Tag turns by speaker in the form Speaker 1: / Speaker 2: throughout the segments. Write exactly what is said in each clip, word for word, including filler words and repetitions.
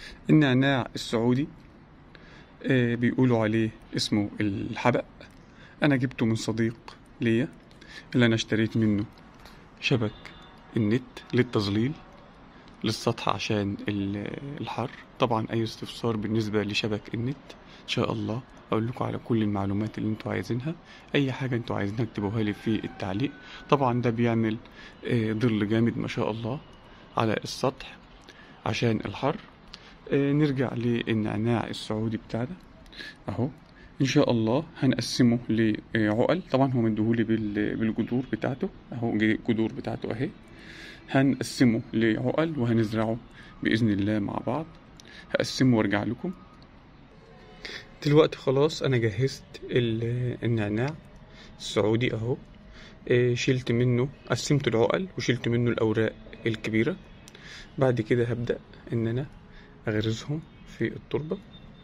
Speaker 1: النعناع السعودي آه، بيقولوا عليه اسمه الحبق. انا جبته من صديق ليا اللي انا اشتريت منه شبك النت للتظليل للسطح عشان ال- الحر. طبعا اي استفسار بالنسبة لشبك النت ان شاء الله اقول لكم على كل المعلومات اللي انتوا عايزينها. اي حاجة انتوا عايزينها اكتبوها لي في التعليق. طبعا ده بيعمل آه، ظل جامد ما شاء الله على السطح عشان الحر. آه، نرجع للنعناع السعودي بتاعنا اهو. ان شاء الله هنقسمه لعقل. طبعا هو مديهولي بال- بالجذور بتاعته اهو، الجذور بتاعته اهي. هنقسمه لعقل وهنزرعه باذن الله مع بعض. هقسمه وارجع لكم. دلوقتي خلاص انا جهزت ال- النعناع السعودي اهو. إيه، شلت منه، قسمت العقل وشلت منه الاوراق الكبيره. بعد كده هبدا ان انا اغرزهم في التربه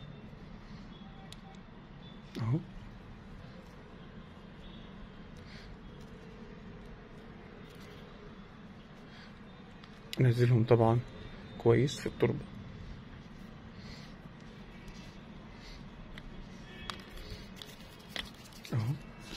Speaker 1: اهو. انزلهم طبعا كويس في التربه اهو.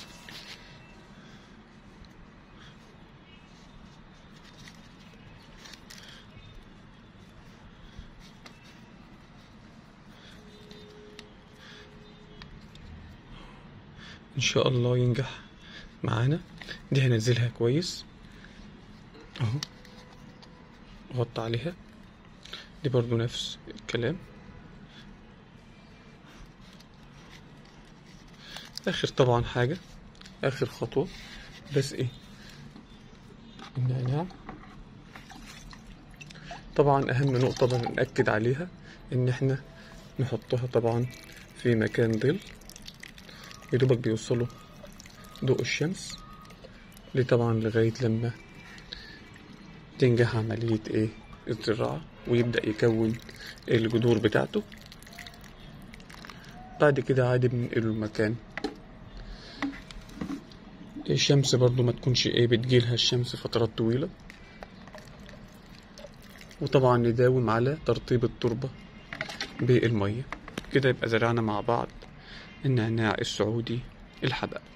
Speaker 1: ان شاء الله ينجح معانا. دي هنزلها كويس اهو، غطى عليها. دي برضو نفس الكلام. اخر طبعا حاجة، اخر خطوة بس ايه النعناع. طبعا اهم نقطة بنأكد عليها ان احنا نحطها طبعا في مكان ظل يدوبك بيوصله ضوء الشمس. دي طبعا لغاية لما تنجح عملية ايه الزراعة ويبدأ يكون الجذور بتاعته. بعد كده عادي بننقله المكان. الشمس برضو ما تكونش ايه بتجيلها الشمس فترات طويلة. وطبعا نداوم على ترطيب التربة بالمية. كده يبقى زرعنا مع بعض النعناع السعودي الحبق.